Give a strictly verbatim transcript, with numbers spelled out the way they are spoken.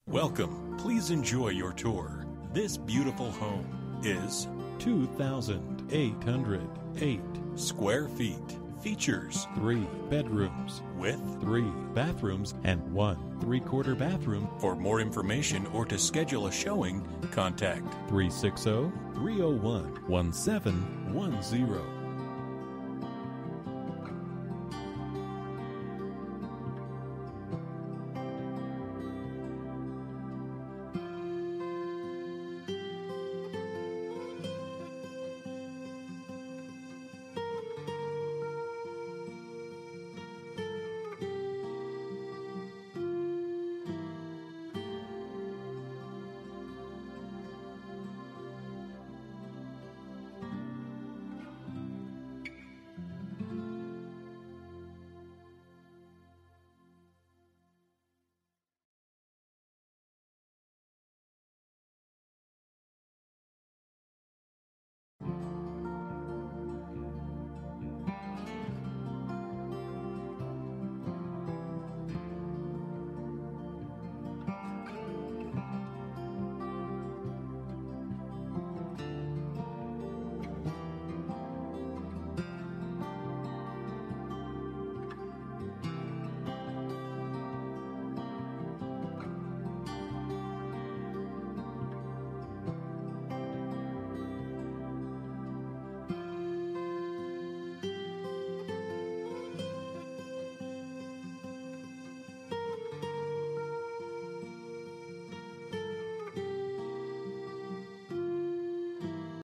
Welcome. Please enjoy your tour. This beautiful home is two thousand eight hundred eight square feet. Features three bedrooms with three bathrooms and one three-quarter bathroom. For more information or to schedule a showing, contact three six zero, three zero one, one seven one zero.